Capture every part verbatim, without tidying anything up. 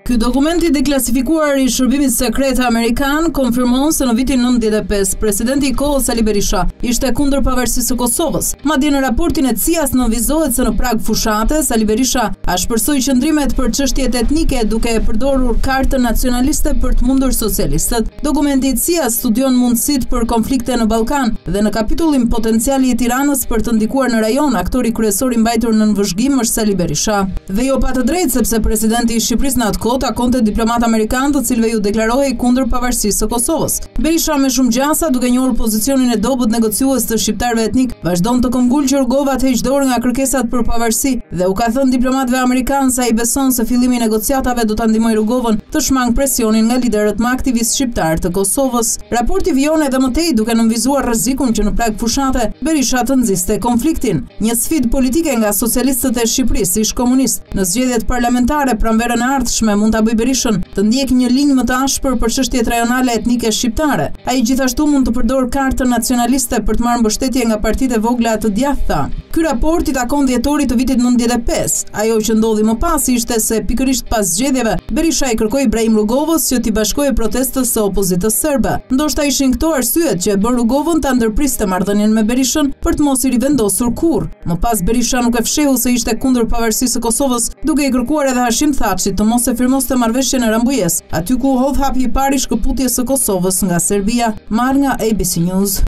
Ky dokument i deklasifikuar i Shërbimit Sekret Amerikan konfirmon se në vitin nëntëdhjetë e pesë presidenti i kohës Sali Berisha ishte kundër pavarësisë së Kosovës. Madje në raportin e C I A-s nënvizohet se në prag fushate Sali Berisha ashpërsoi qëndrimet për çështjet etnike duke e përdorur kartën nacionaliste për të mundur socialistët. Dokumenti i C I A-s studion mundësitë për konflikte në Ballkan dhe në kapitullin potenciali i Tiranës për të ndikuar në rajon, aktori kryesor i mbajtur në nënvëzhgim është Sali Berisha. Dhe jo pa të drejtë, sepse presidenti i Shqipërisë në atë kohë takonte diplomat amerikanë të cilëve ju deklarohej kundër pavarësisë së Kosovës. Berisha me shumë gjasa, duke njohur pozicionin e dobët negociues të shqiptarëve etnik, vazhdon të këmbgulqë rrgovat heqdor nga kërkesat për pavarësi dhe u ka thënë diplomatëve amerikanë se ai beson se fillimi i negociatave do ta ndihmojë rrugovën të shmang presionin nga liderët më aktivistë shqiptar të Kosovës. Raporti vijon edhe më tej duke nënvizuar rrezikun që në prag fushate Berisha të nxiste konfliktin, një sfidë politike nga socialistët e Shqipërisë ish komunist. Në zgjedhjet parlamentare pranverën e ardhshme mund ta bëjë Berishën të ndjek një linjë më të ashpër për çështjet rajonale etnike shqiptare. Ai gjithashtu mund të përdor kartën nacionaliste për të marrë mbështetje nga partitë e vogla të djathta. Ky raport i takon dhjetorit të vitit nëntëdhjetë e pesë. Ajo që ndodhi më pas ishte se pikërisht pas zgjedhjeve Berisha i kërkoi Ibrahim Rrugovës që t'i bashkojë protestës së opozitës serbe. Ndoshta ishin këto arsyet që e bën Rrugovën ta ndërpriste marrëdhënien me Berishën për të mos i rivendosur kurrë. Më pas Berisha nuk e fshehu se ishte kundër pavarësisë së Kosovës, duke i kërkuar edhe Hashim Thaçit të mos e firmoste marrëveshjen e Rambujës, aty ku hodh hapi i parë i shkëputjes së Kosovës nga Serbia, marrë nga A B C News.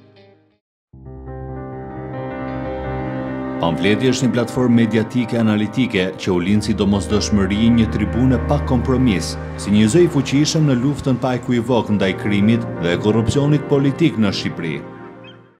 Pamfleti është një platformë mediatike analitike që u lind si domosdoshmëri një tribune pa kompromis, si një zë i fuqishëm në luftën pa ekuivok ndaj krimit dhe korrupsionit politik në Shqipëri.